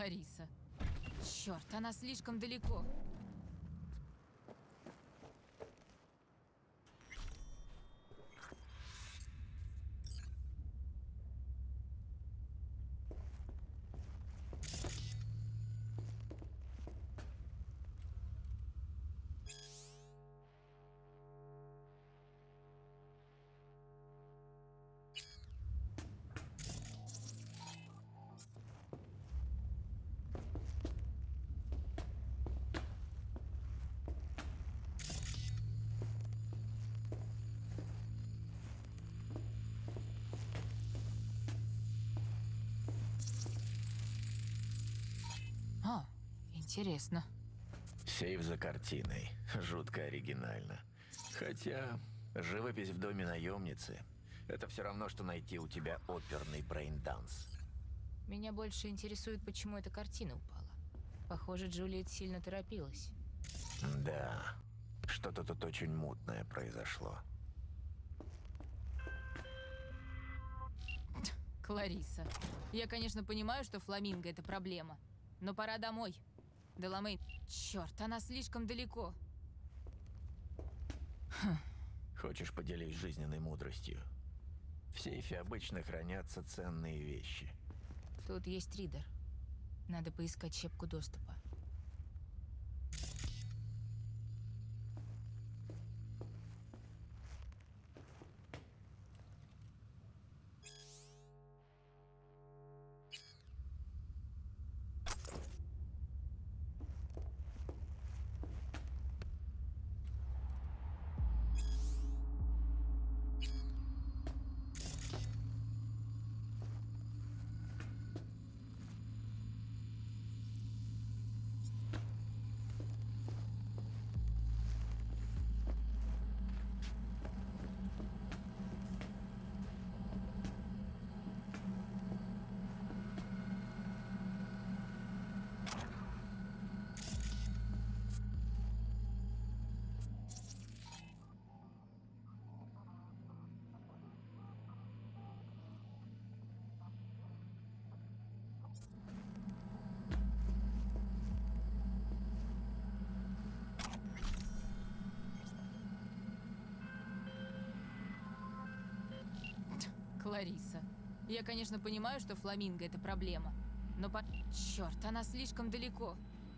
Клариса. Черт, она слишком далеко. О, интересно. Сейф за картиной. Жутко оригинально. Хотя, живопись в доме наемницы – это все равно, что найти у тебя оперный брейнданс. Меня больше интересует, почему эта картина упала. Похоже, Джулиет сильно торопилась. Да, что-то тут очень мутное произошло. Клариса. Я, конечно, понимаю, что фламинго — это проблема. Но пора домой. Деламейн. Черт, она слишком далеко. Хочешь, поделись жизненной мудростью? В сейфе обычно хранятся ценные вещи. Тут есть ридер. Надо поискать щепку доступа. Клариса. Я, конечно, понимаю, что фламинго — это проблема. Но Черт, она слишком далеко.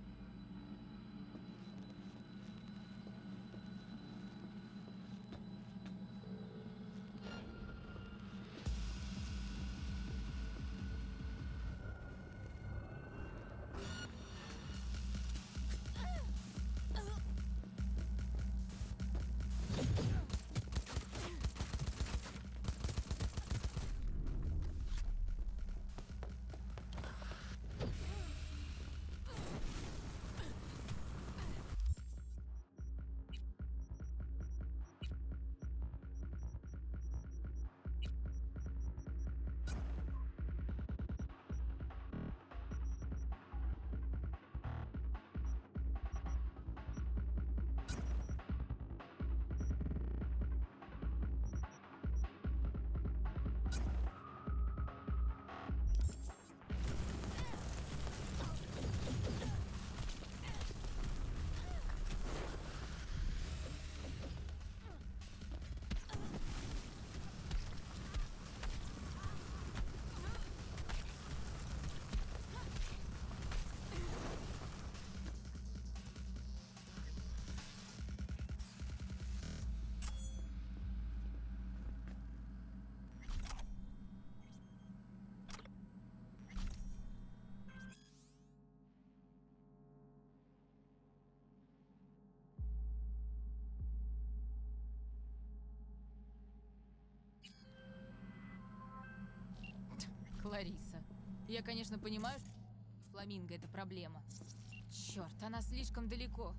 Клариса. Я, конечно, понимаю, что фламинго — это проблема. Черт, она слишком далеко.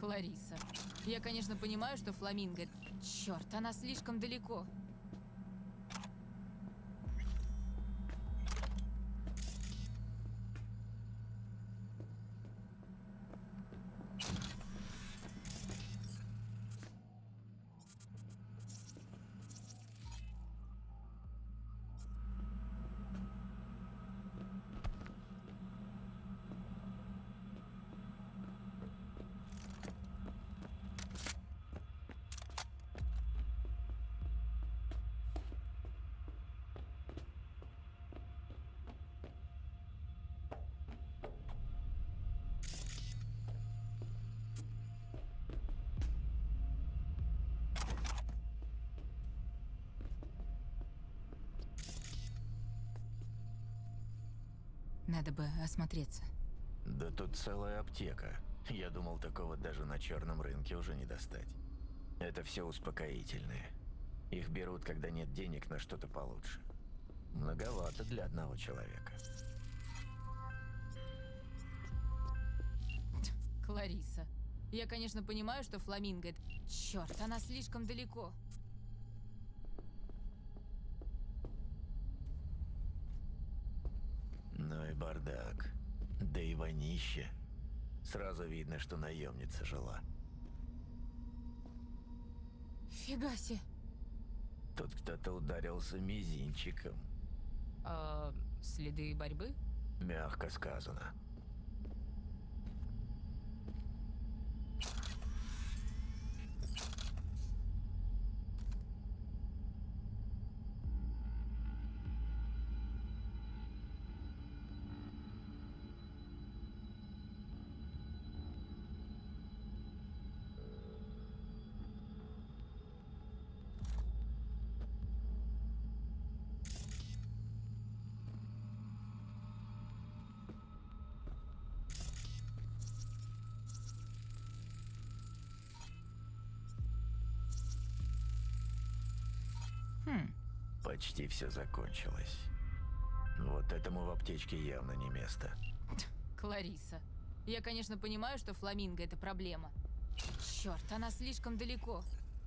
Клариса. Я, конечно, понимаю, что фламинго... Черт, она слишком далеко. Надо бы осмотреться. Да тут целая аптека. Я думал, такого даже на черном рынке уже не достать. Это все успокоительные. Их берут, когда нет денег на что-то получше. Многовато для одного человека. Клариса. Я, конечно, понимаю, что фламинго... Черт, она слишком далеко. Ну и бардак. Да и вонище. Сразу видно, что наемница жила. Фига себе. Тут кто-то ударился мизинчиком. Следы борьбы? Мягко сказано. Почти все закончилось. Вот этому в аптечке явно не место. Клариса. Я, конечно, понимаю, что фламинго — это проблема. Черт, она слишком далеко.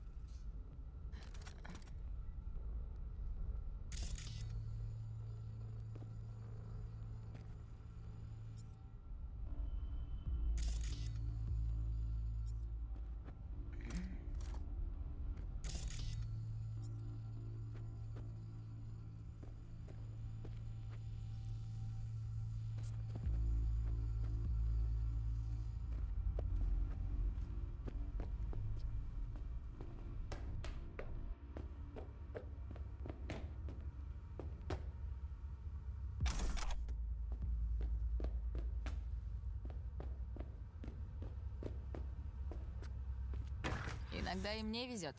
Иногда и мне везет.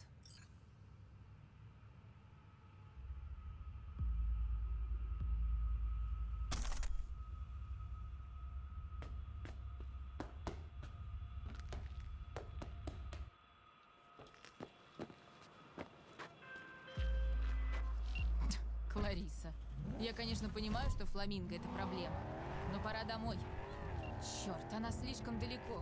Клариса. Я, конечно, понимаю, что фламинго — это проблема. Но пора домой. Черт, она слишком далеко.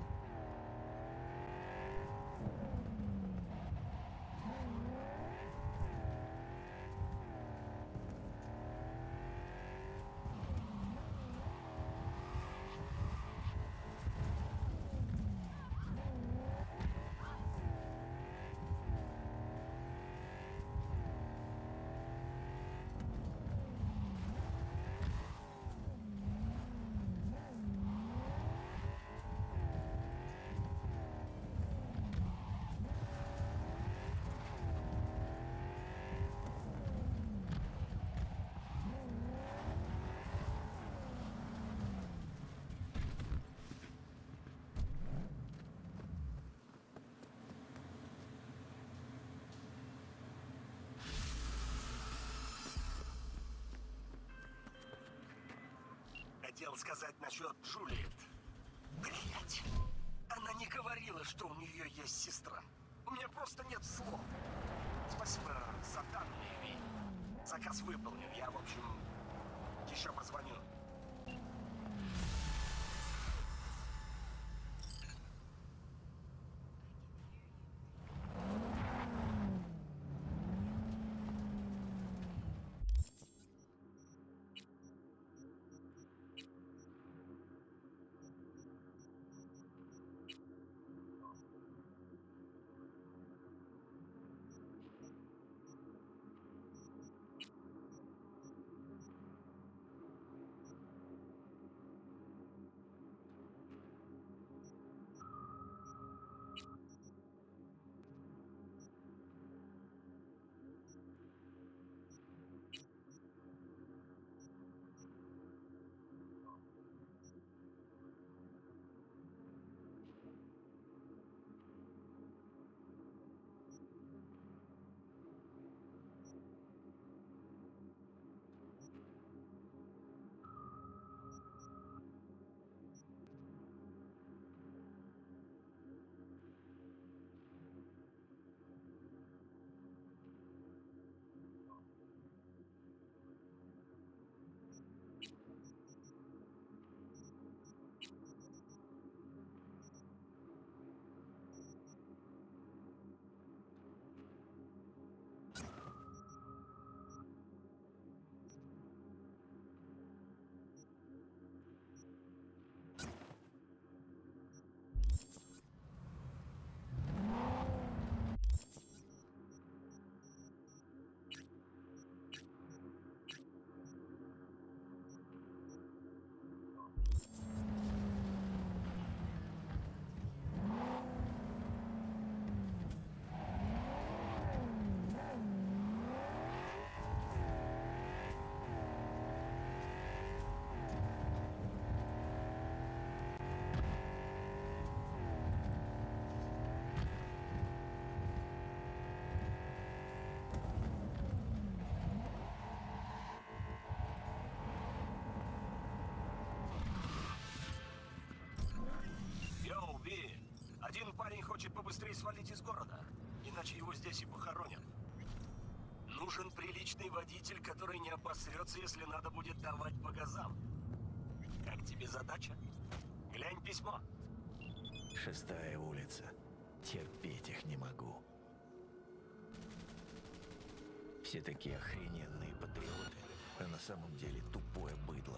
Хотел сказать насчет Джулиет. Блять. Она не говорила, что у нее есть сестра. У меня просто нет слов. Спасибо за данные, Ви. Заказ выполнен. Я, в общем, еще позвоню. побыстрее свалить из города, иначе его здесь и похоронят. Нужен приличный водитель, который не обосрется, если надо будет давать по газам. Как тебе задача? Глянь письмо. 6-я улица. Терпеть их не могу. Все такие охрененные патриоты, а на самом деле тупое быдло.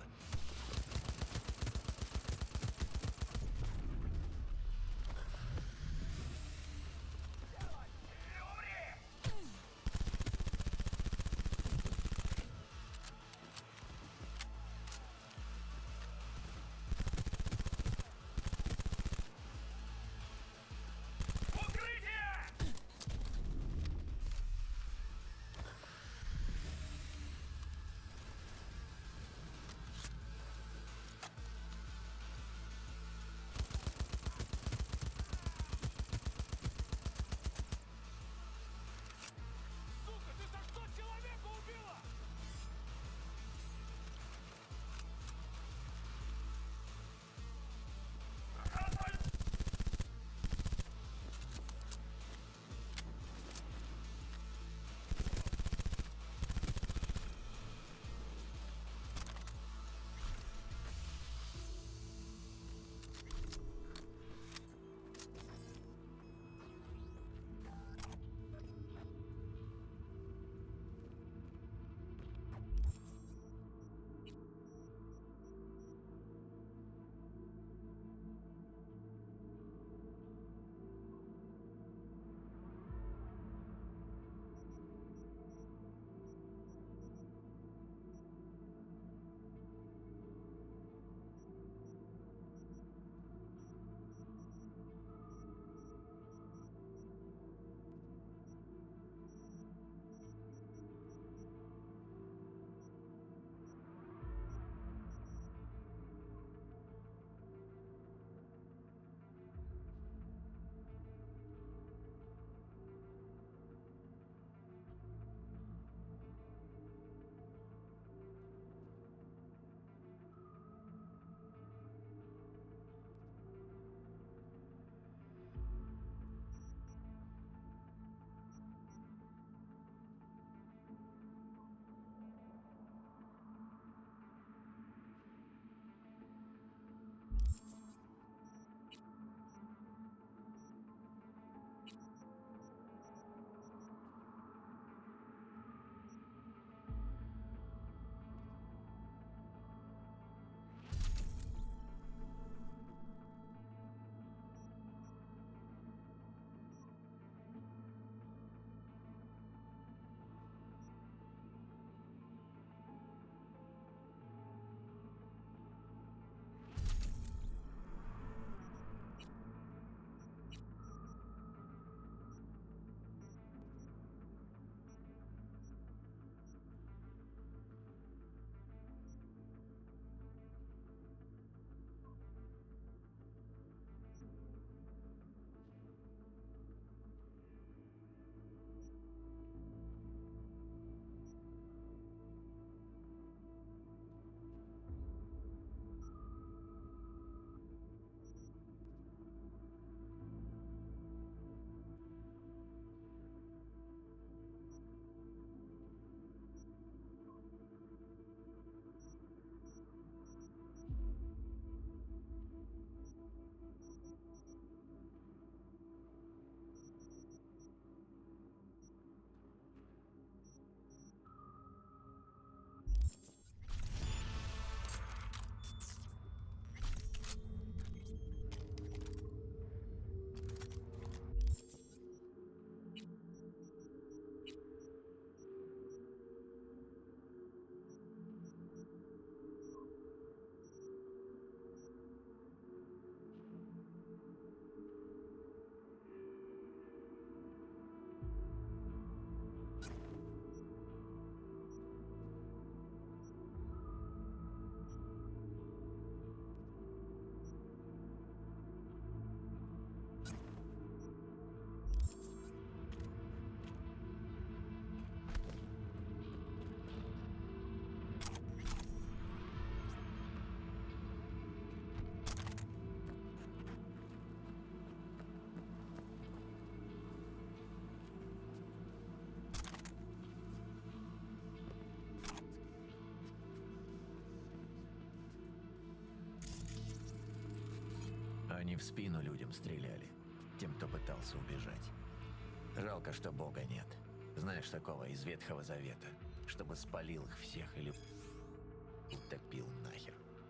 Они в спину людям стреляли, тем, кто пытался убежать. Жалко, что Бога нет. Знаешь, такого из Ветхого Завета, чтобы спалил их всех или утопил нахер.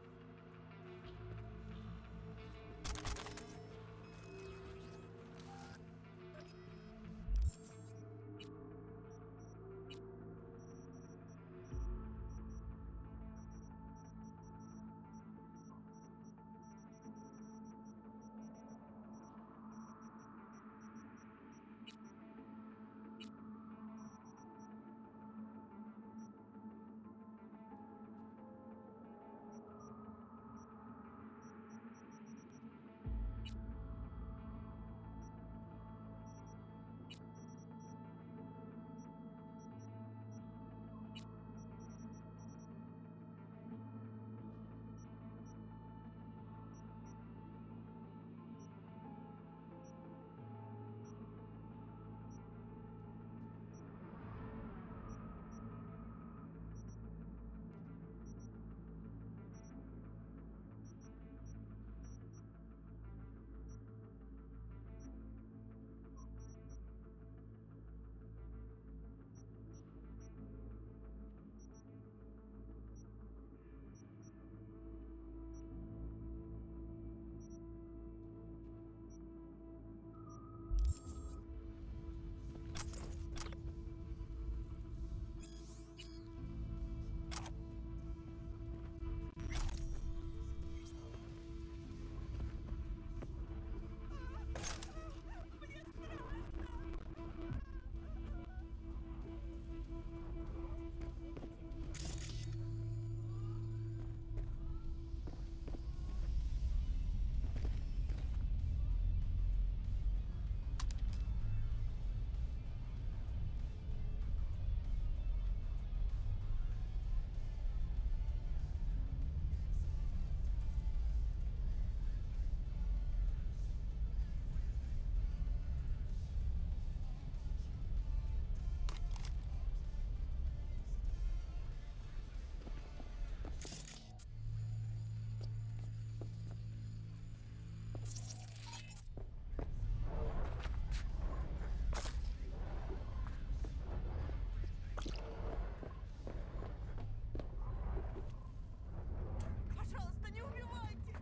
Пожалуйста, не убивайте!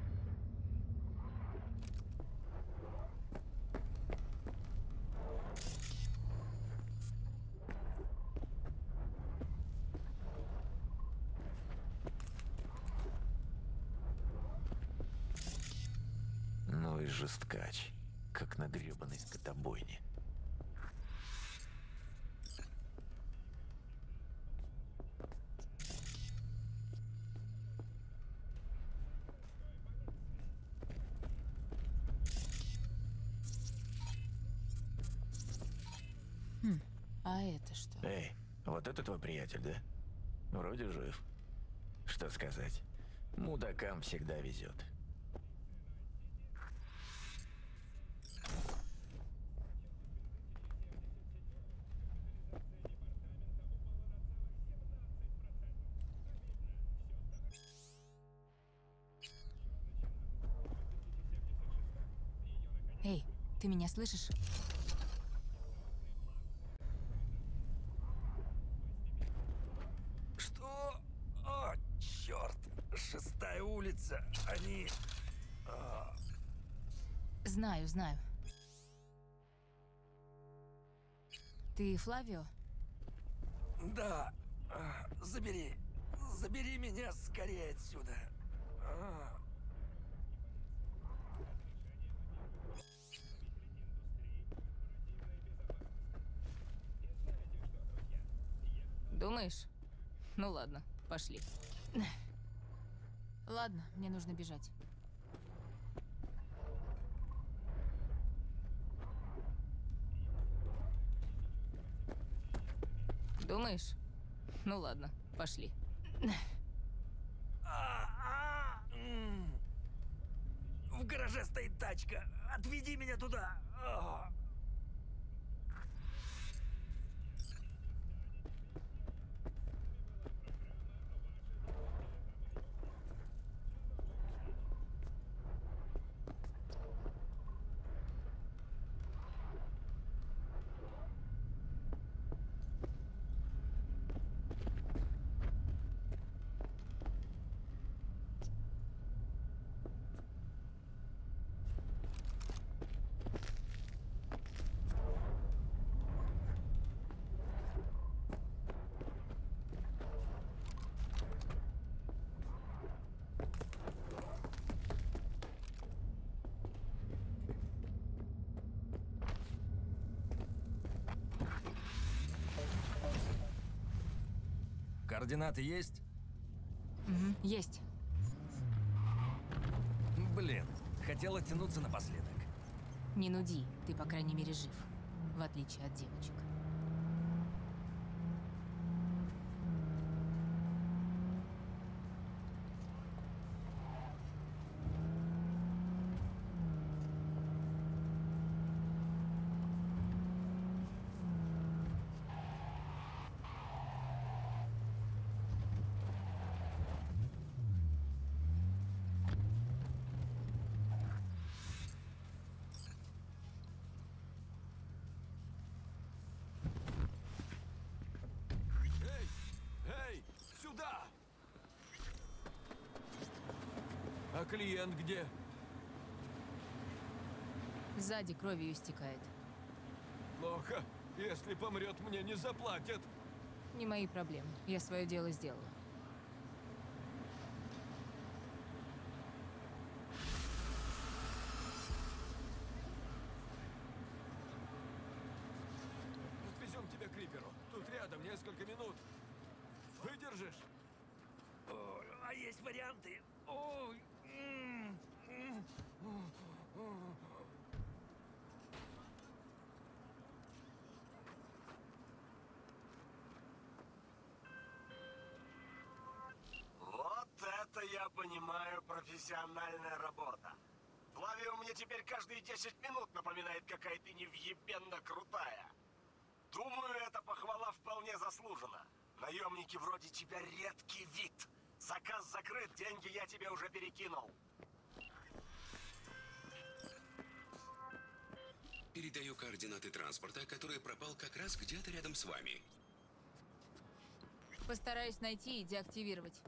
Ну и жесткач, как на гребаной скотобойне. А это что? Эй, вот это твой приятель, да? Вроде жив. Что сказать? Мудакам всегда везет. Эй, ты меня слышишь? Что? О, черт! 6-я улица. Они... Знаю, знаю. Ты Флавио? Да. Забери. Забери меня скорее отсюда. Думаешь? Ну ладно, пошли. Ладно, мне нужно бежать. Думаешь? Ну ладно, пошли. В гараже стоит тачка. Отведи меня туда. Координаты есть? Есть. Блин, хотела тянуться напоследок. Не нуди, ты, по крайней мере, жив. В отличие от девочек. Эй! Эй! Сюда! А клиент где? Сзади кровью истекает. Плохо. Если помрет, мне не заплатят. Не мои проблемы. Я свое дело сделала. Отвезем тебя к Риперу. Тут рядом несколько минут. Выдержишь? А есть варианты? Вот это я понимаю профессиональная работа. Флавио мне теперь каждые 10 минут напоминает, какая ты невъебенно крутая. Думаю, эта похвала вполне заслужена. Наемники вроде тебя редкий вид. Заказ закрыт, деньги я тебе уже перекинул. Передаю координаты транспорта, который пропал как раз где-то рядом с вами. Постараюсь найти и деактивировать.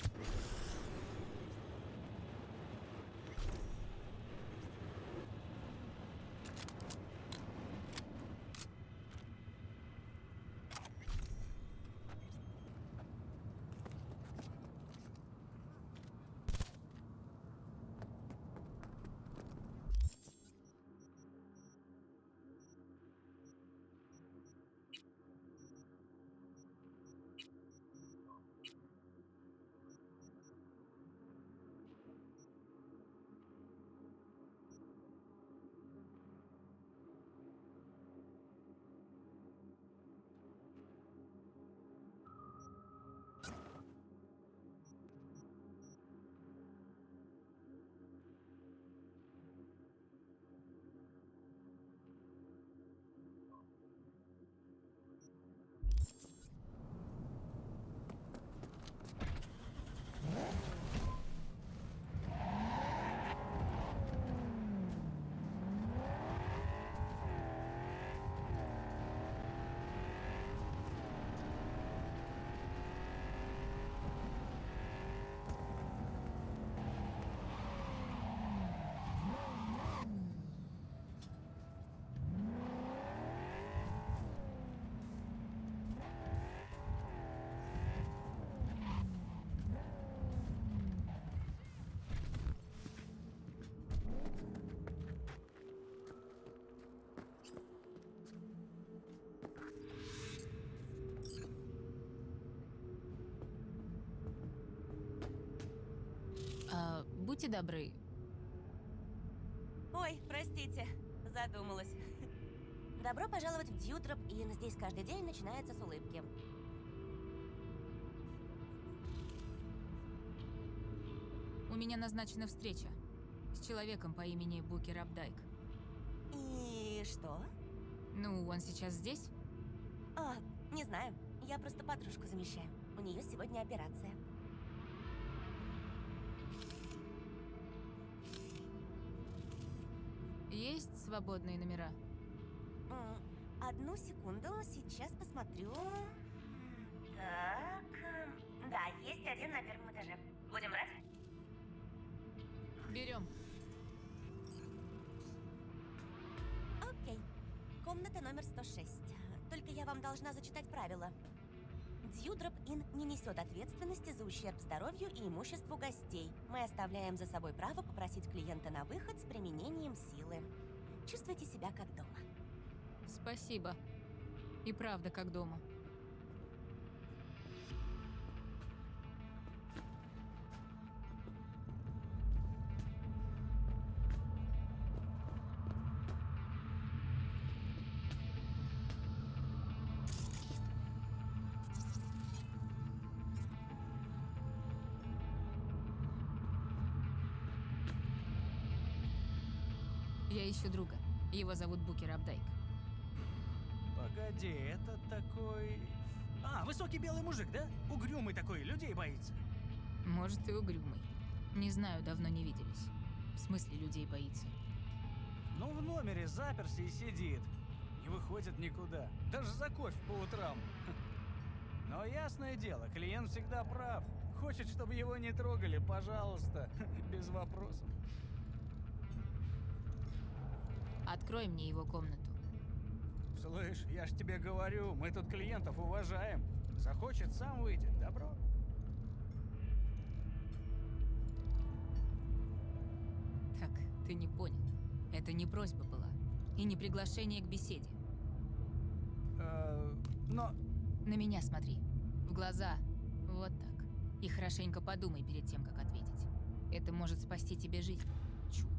Будьте добры. Ой, простите, задумалась. Добро пожаловать в Дьютроп Инн. Здесь каждый день начинается с улыбки. У меня назначена встреча с человеком по имени Букер Апдайк. И что? Ну, он сейчас здесь? А, не знаю. Я просто подружку замещаю. У нее сегодня операция. Есть свободные номера? Одну секунду, сейчас посмотрю. Так, да, есть один на первом этаже. Будем брать? Берем. Окей. Комната номер 106. Только я вам должна зачитать правила. Дьютроп Инн не несет ответственности за ущерб здоровью и имуществу гостей. Мы оставляем за собой право попросить клиента на выход с применением силы. Чувствуйте себя как дома. Спасибо. И правда, как дома. Я ищу друга. Его зовут Букер Апдайк. Погоди, это такой... А, высокий белый мужик, да? Угрюмый такой, людей боится. Может, и угрюмый. Не знаю, давно не виделись. В смысле, людей боится? Ну, в номере заперся и сидит. Не выходит никуда. Даже за кофе по утрам. Но ясное дело, клиент всегда прав. Хочет, чтобы его не трогали, пожалуйста. Без вопросов. Открой мне его комнату. Слышь, я ж тебе говорю, мы тут клиентов уважаем. Захочет, сам выйдет. Добро? Так, ты не понял. Это не просьба была. И не приглашение к беседе. Но... На меня смотри. В глаза. Вот так. И хорошенько подумай перед тем, как ответить. Это может спасти тебе жизнь. Чума.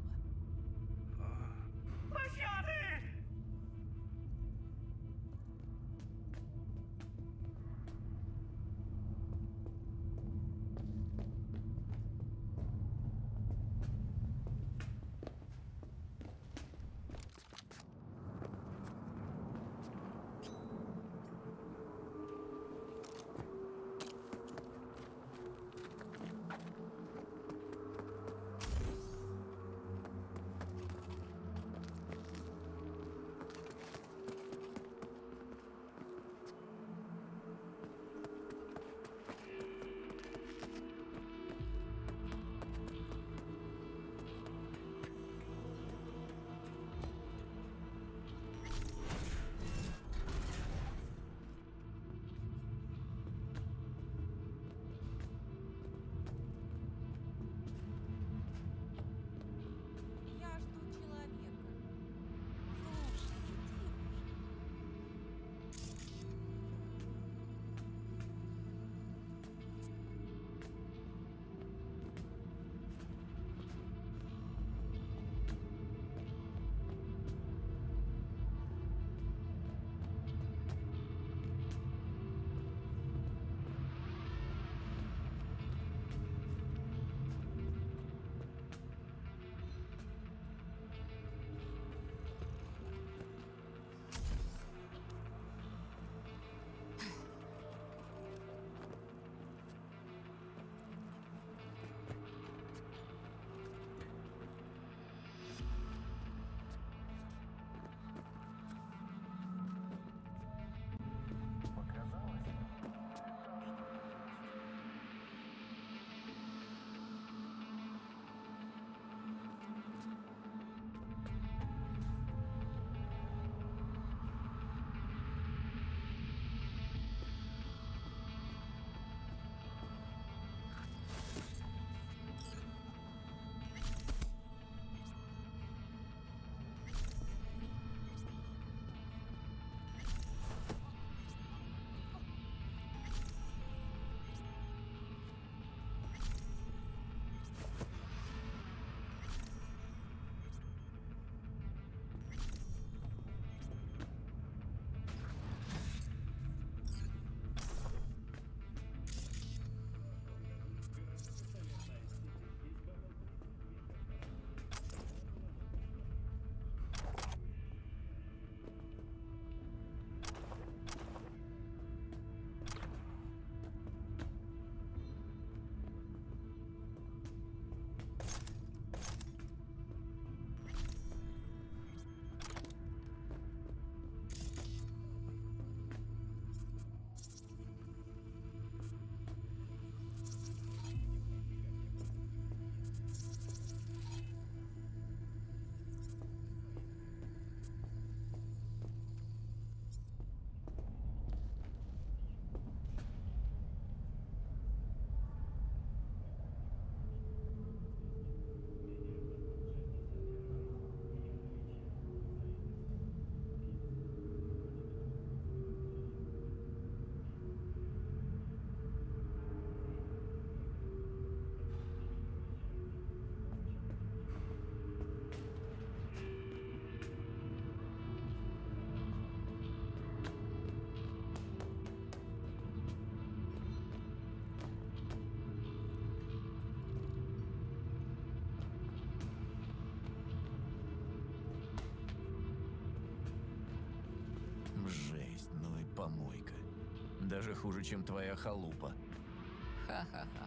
помойка. Даже хуже, чем твоя халупа. Ха-ха-ха.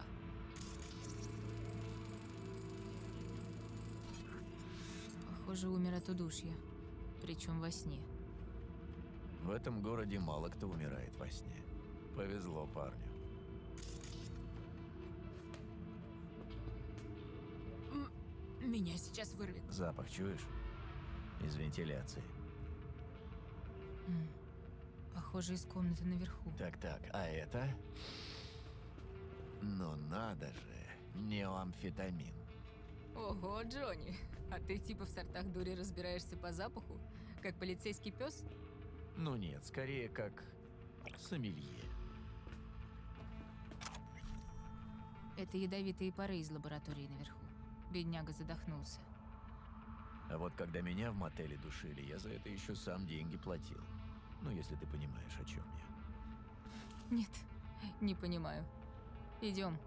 Похоже, умер от удушья. Причем во сне. В этом городе мало кто умирает во сне. Повезло парню. Меня сейчас вырвет. Запах чуешь? Из вентиляции. Похоже, из комнаты наверху. Так, а это? Ну надо же, неоамфетамин. Ого, Джонни, а ты типа в сортах дури разбираешься по запаху? Как полицейский пес? Ну нет, скорее как сомелье. Это ядовитые пары из лаборатории наверху. Бедняга задохнулся. А вот когда меня в мотеле душили, я за это еще сам деньги платил. Ну, если ты понимаешь, о чем я. Нет, не понимаю. Идем.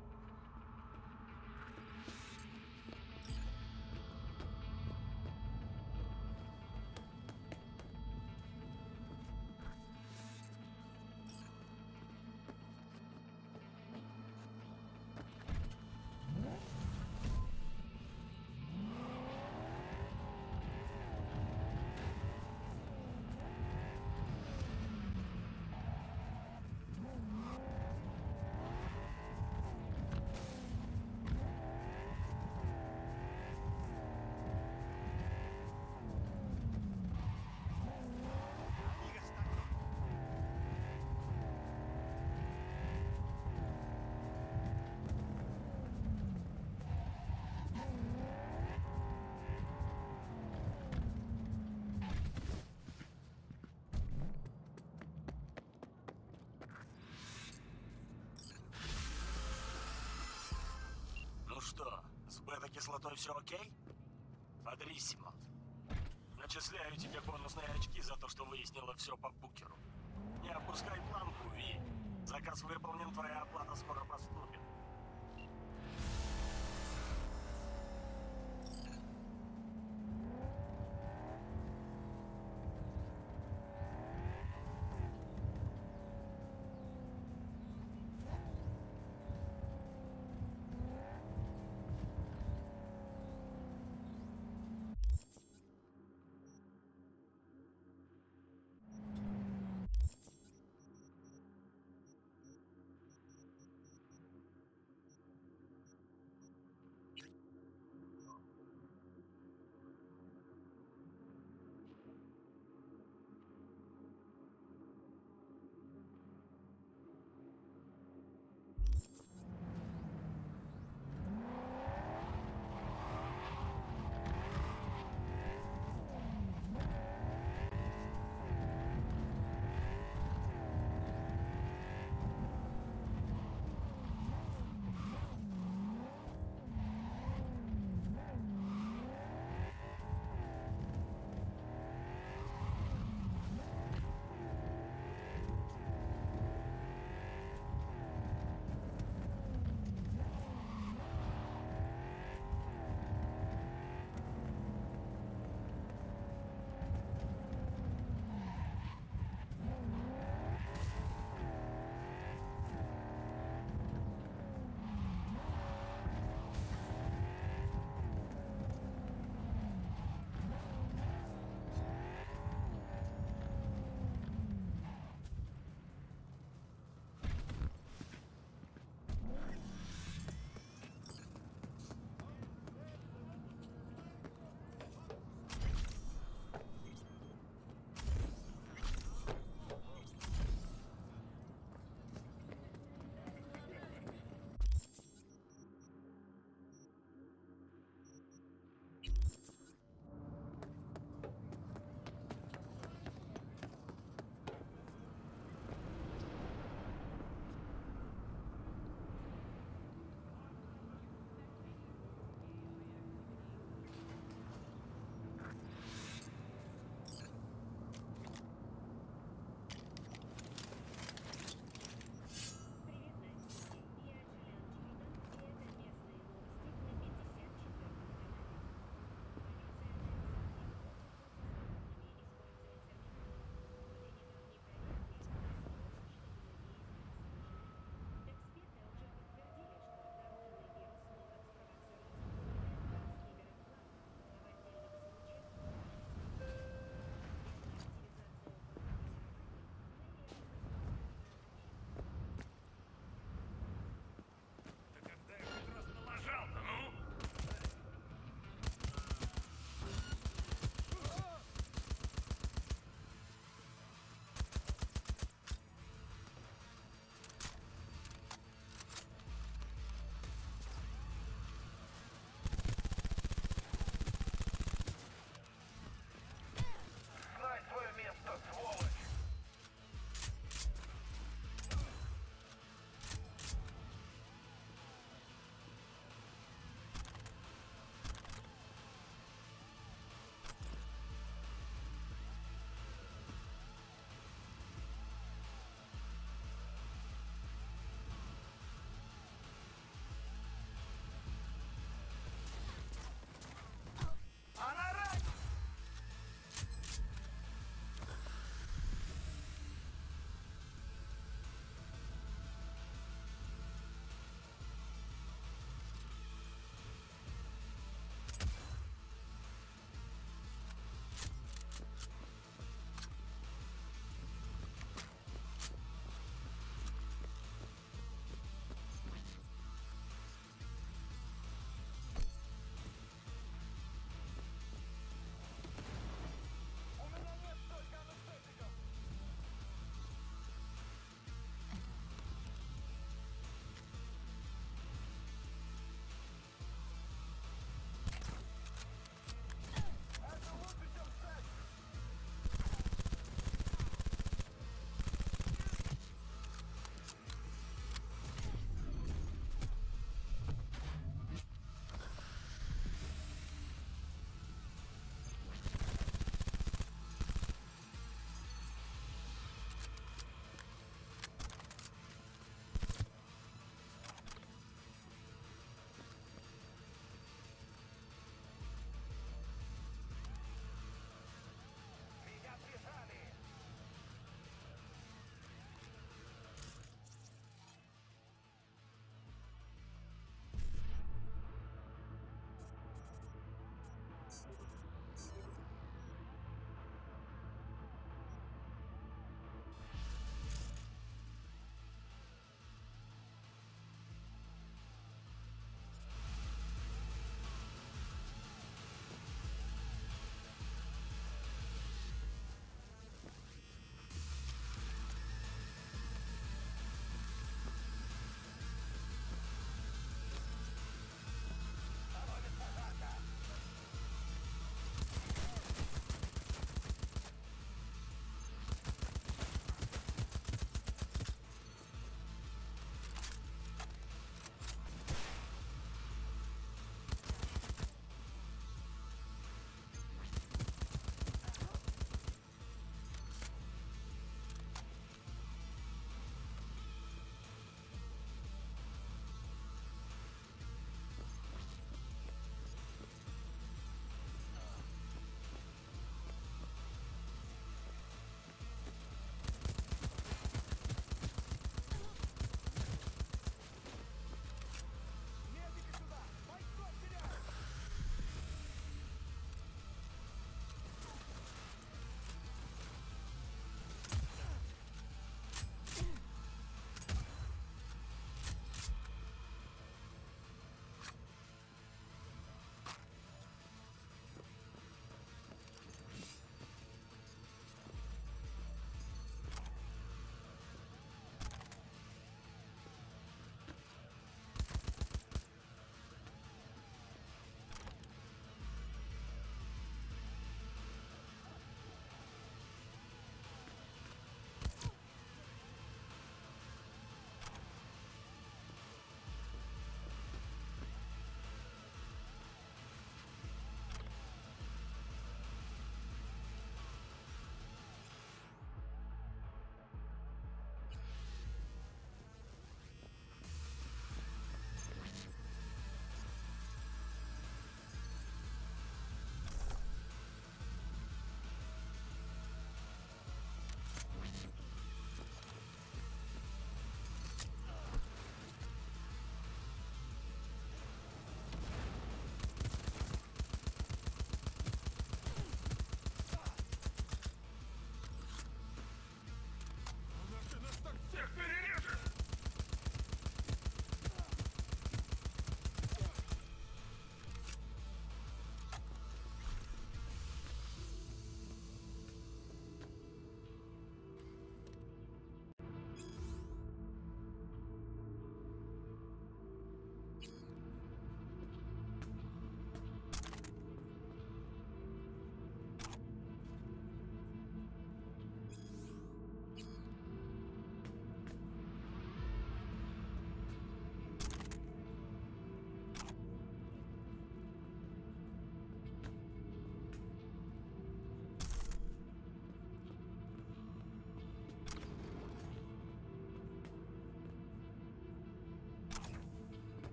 Ну что, с бета-кислотой все окей? Подрисимо. Начисляю тебе бонусные очки за то, что выяснила все по букеру. Не опускай планку, Ви. Заказ выполнен, твоя оплата скоро поступит.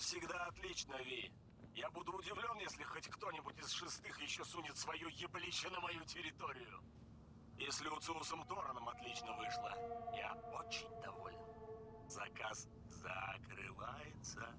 всегда отлично, Ви. Я буду удивлен, если хоть кто-нибудь из шестых еще сунет свою еблище на мою территорию. И с Люциусом Тораном отлично вышло. Я очень доволен. Заказ закрывается.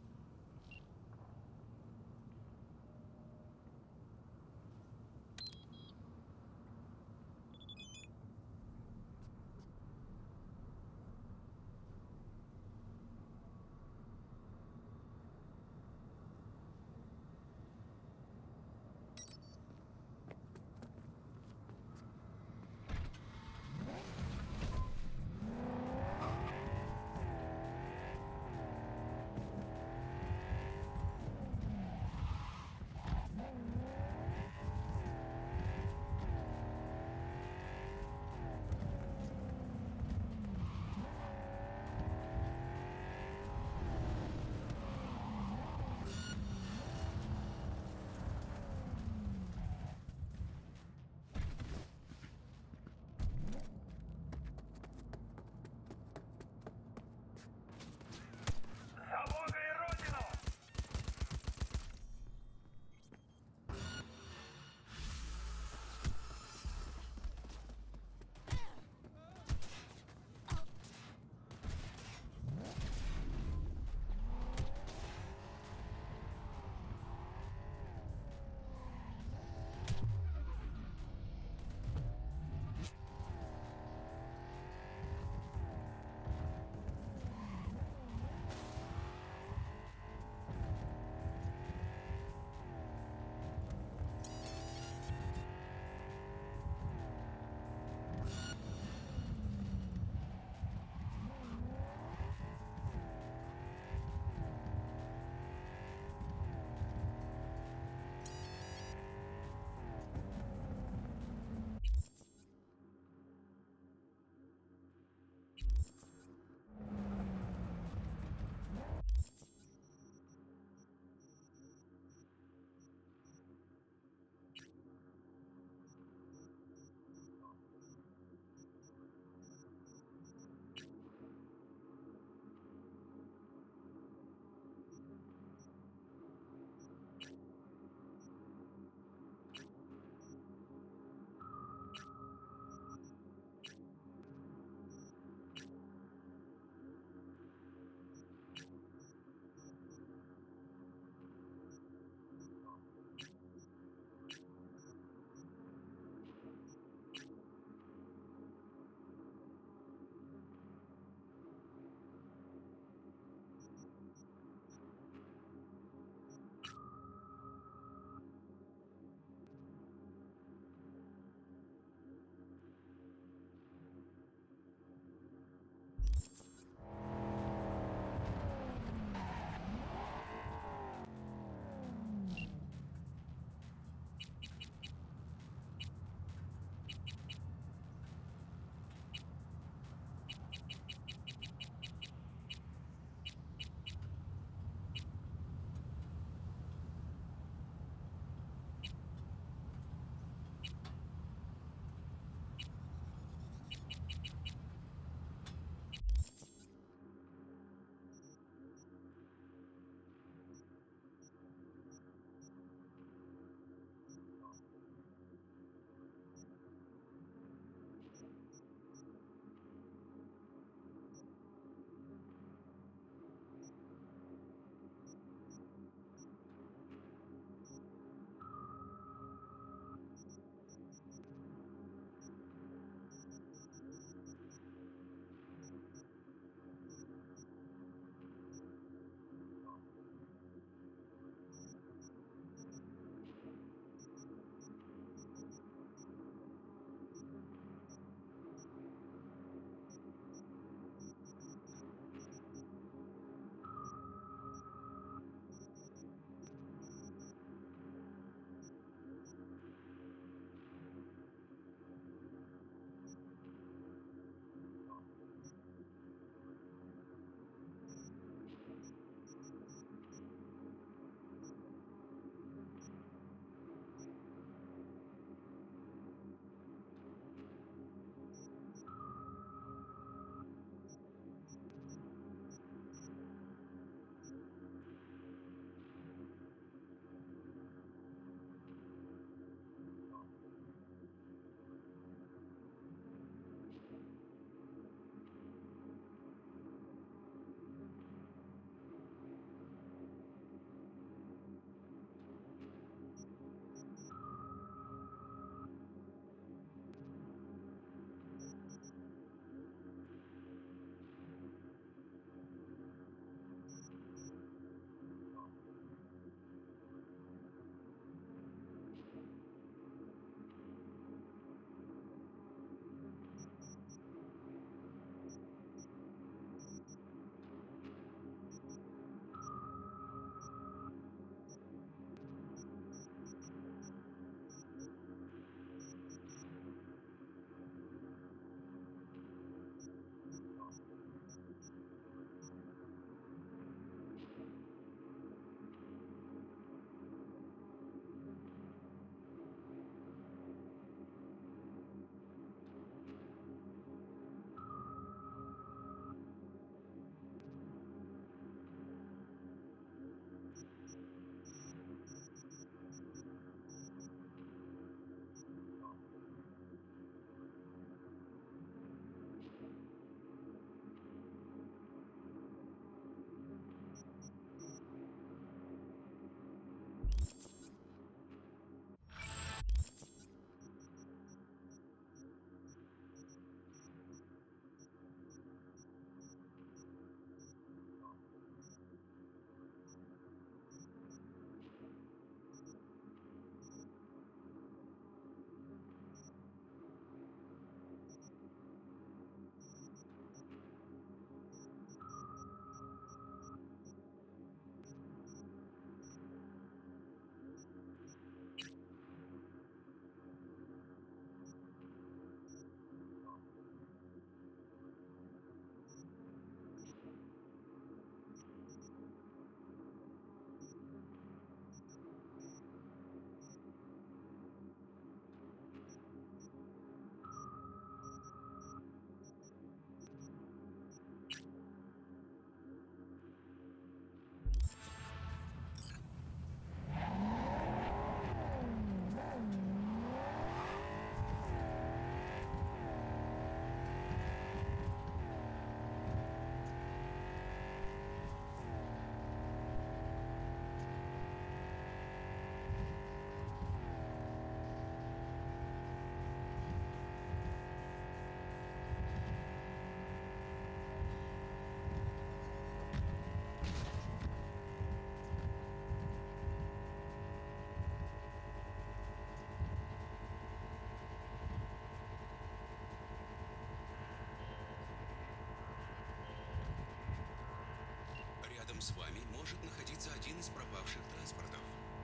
рядом с вами может находиться один из пропавших транспортов.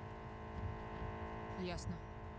Ясно.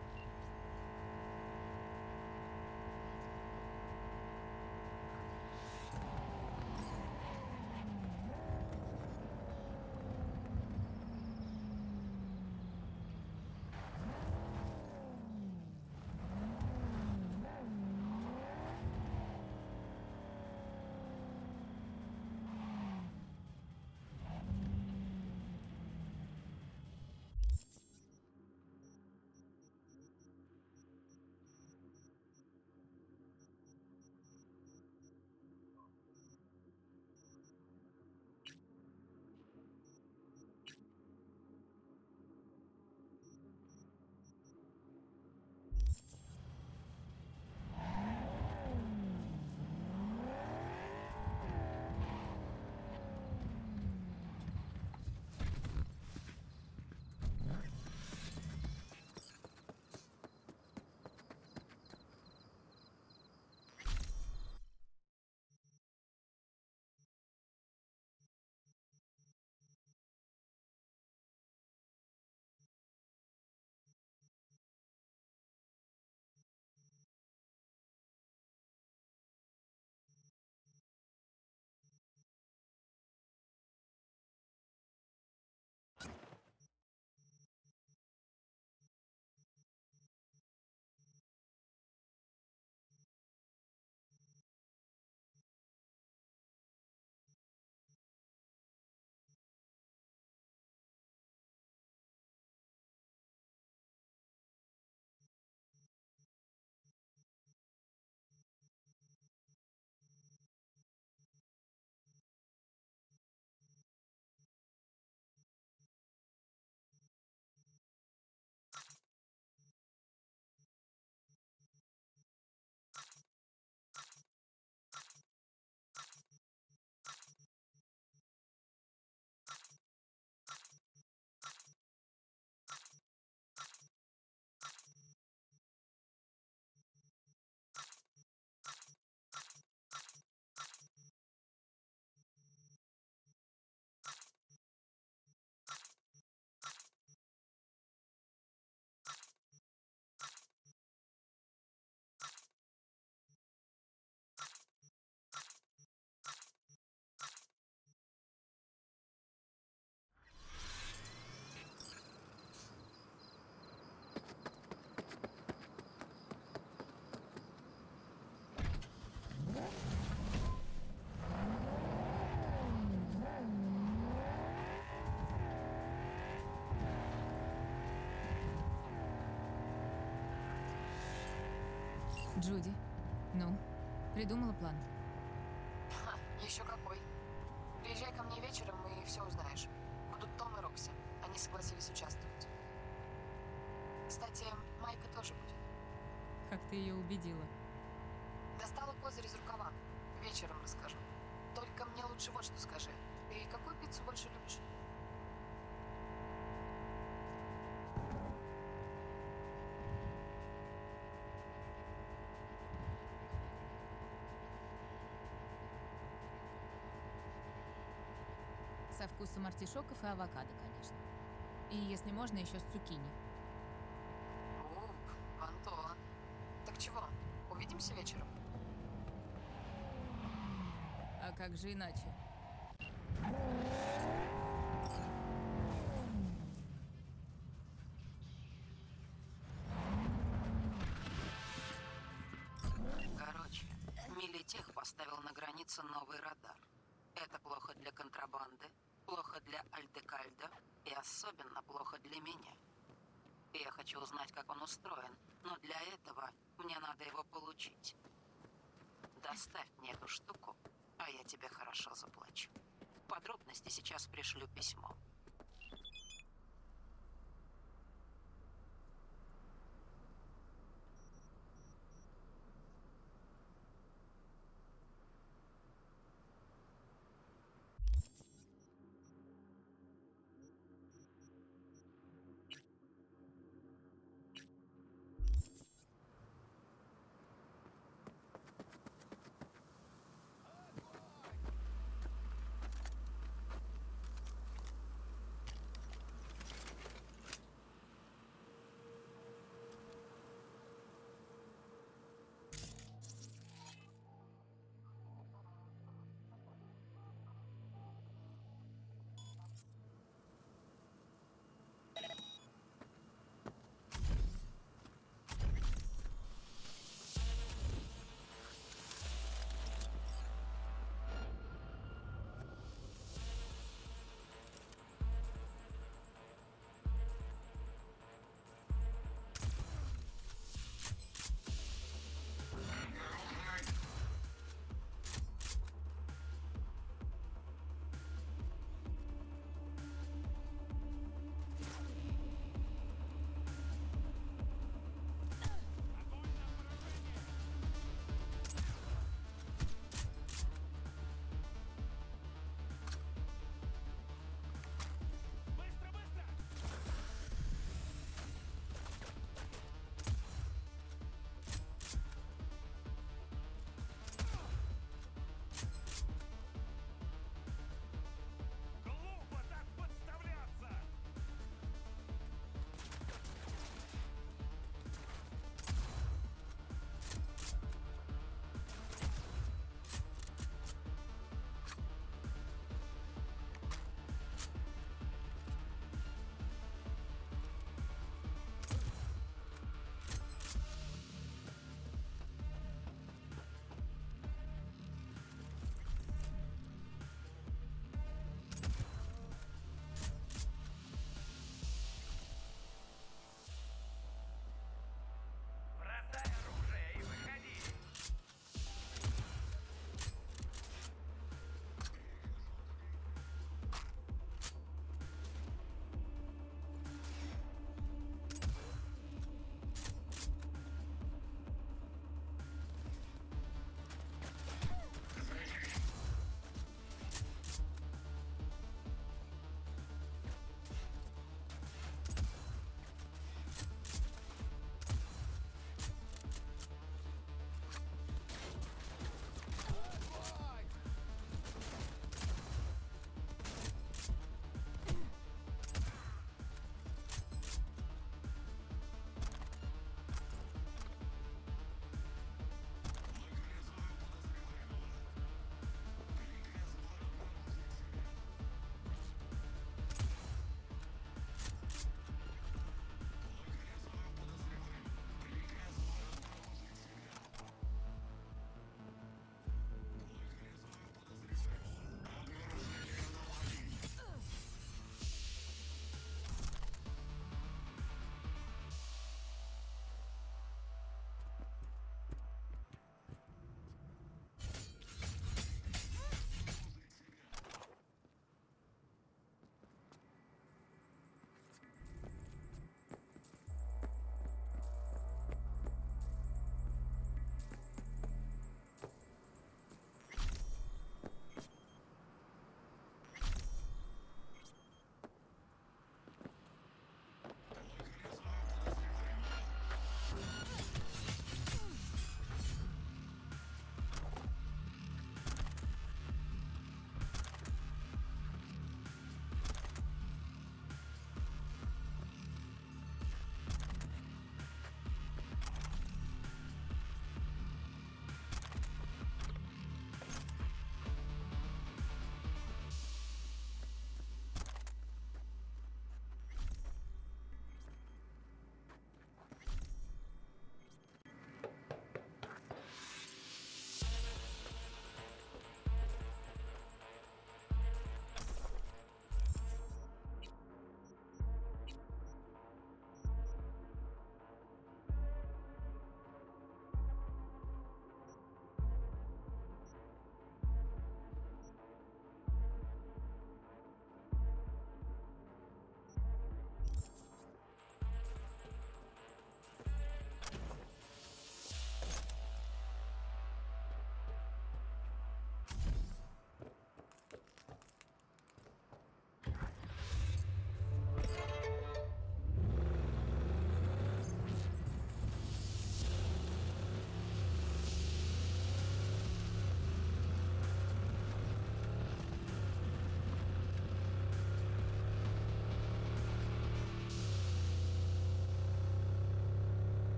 Джуди, ну, придумала план? Еще какой. Приезжай ко мне вечером и все узнаешь. Будут Том и Рокси. Они согласились участвовать. Кстати, Майка тоже будет. Как ты ее убедила? Достала козырь из рукава. Вечером расскажу. Только мне лучше вот что скажи. Ты какую пиццу больше любишь? Со вкусом артишоков и авокадо, конечно. И, если можно, еще с цукини. Антон. Так чего, увидимся вечером? А как же иначе? Короче, Милитех поставил на границе новый радар. Это плохо для контрабанды, плохо для Альдекальда и особенно плохо для меня. Я хочу узнать, как он устроен, но для этого мне надо его получить. Доставь мне эту штуку, а я тебе хорошо заплачу. Подробности сейчас пришлю письмом.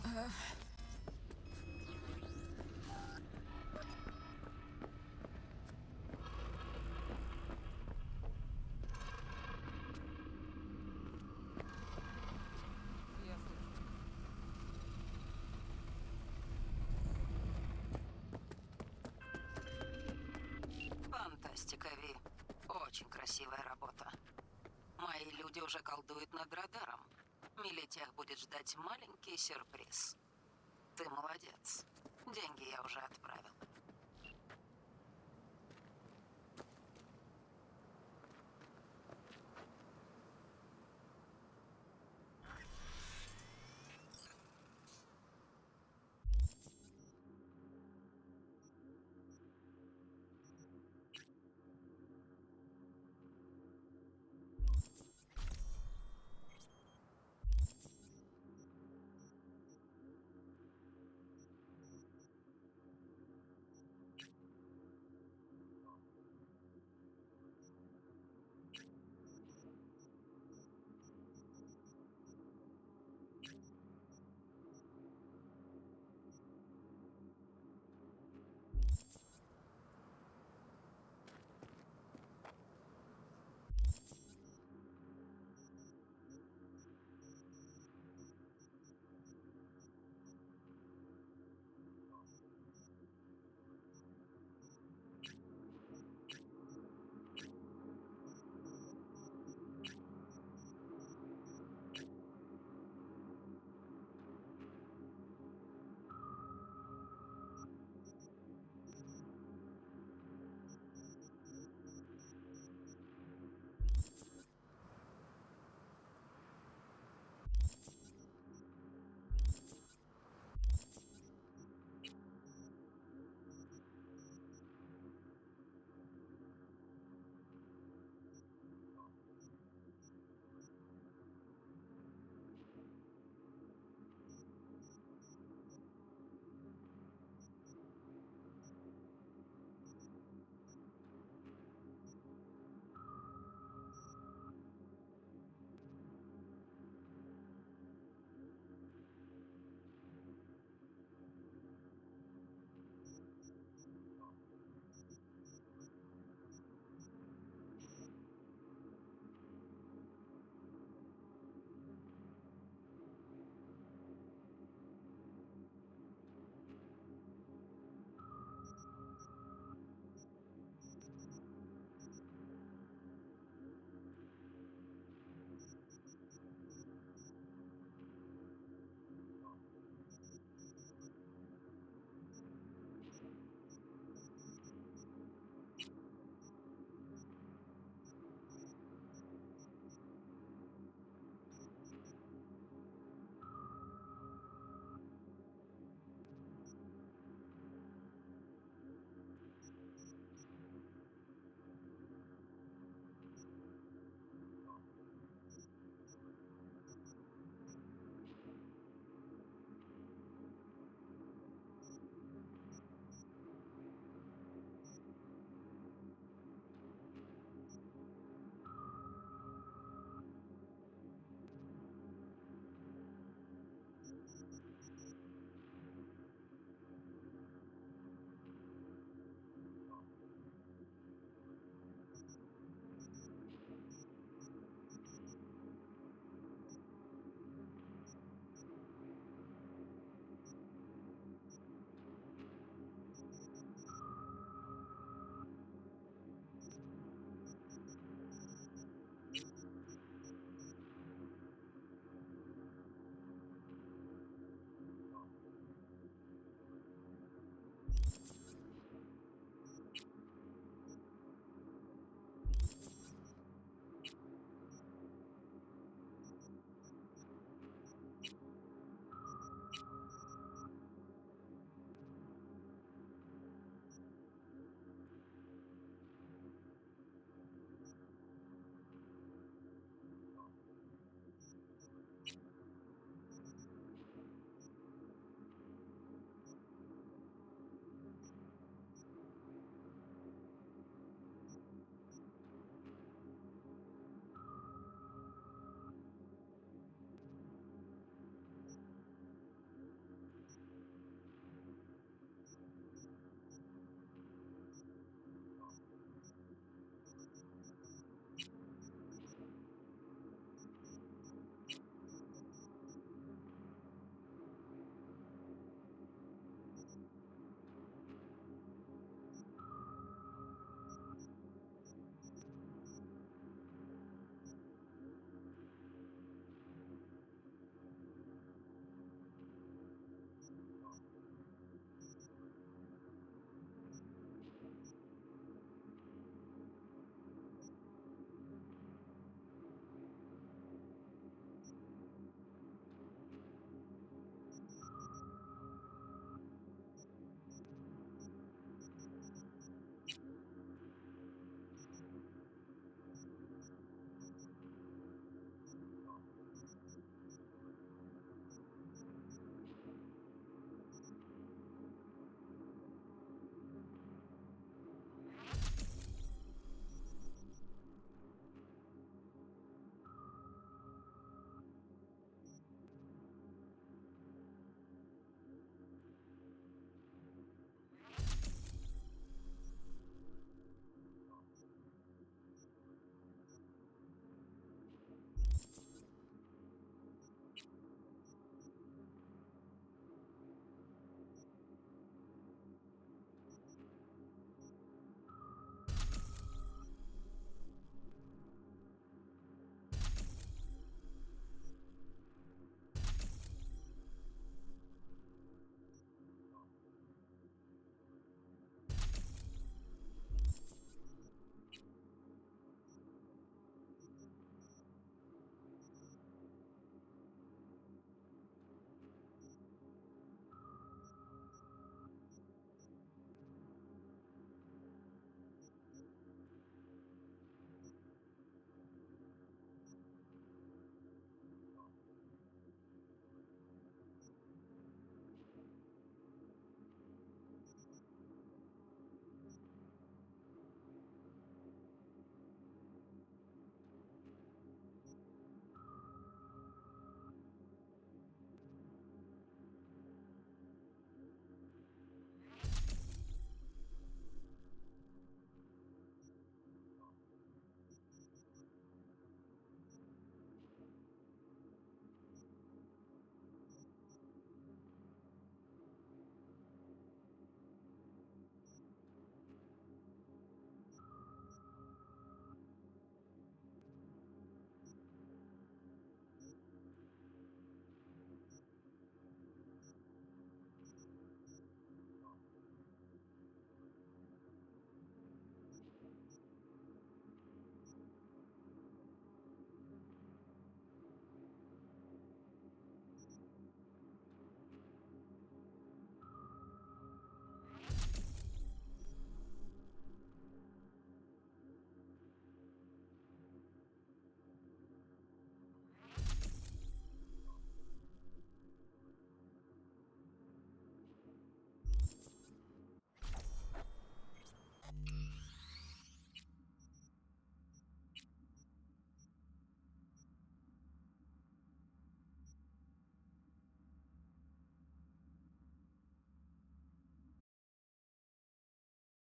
Я слышу. Фантастика, Ви. Очень красивая работа. Мои люди уже колдуют над радаром. Милитех будет ждать маленький сюрприз. Ты молодец. Деньги я уже отправил.